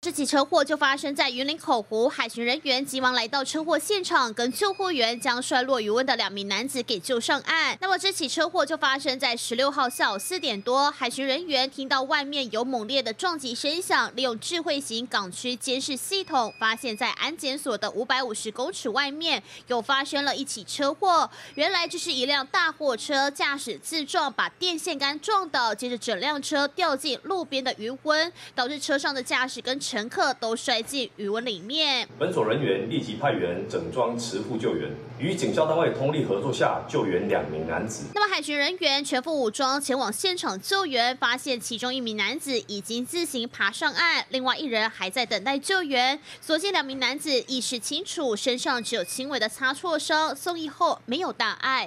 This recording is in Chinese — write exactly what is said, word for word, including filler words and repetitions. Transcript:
这起车祸就发生在云林口湖，海巡人员急忙来到车祸现场，跟救护员将摔落余温的两名男子给救上岸。那么这起车祸就发生在十六号下午四点多，海巡人员听到外面有猛烈的撞击声响，利用智慧型港区监视系统，发现在安检所的五百五十公尺外面有发生了一起车祸。原来这是一辆大货车驾驶自撞，把电线杆撞倒，接着整辆车掉进路边的余温，导致车上的驾驶跟乘客都摔进余温里面。 本所人员立即派员整装持副救援，与警消单位通力合作下救援两名男子。 那么海巡人员全副武装前往现场救援，发现其中一名男子已经自行爬上岸，另外一人还在等待救援。所幸两名男子意识清楚，身上只有轻微的擦挫伤，送医后没有大碍。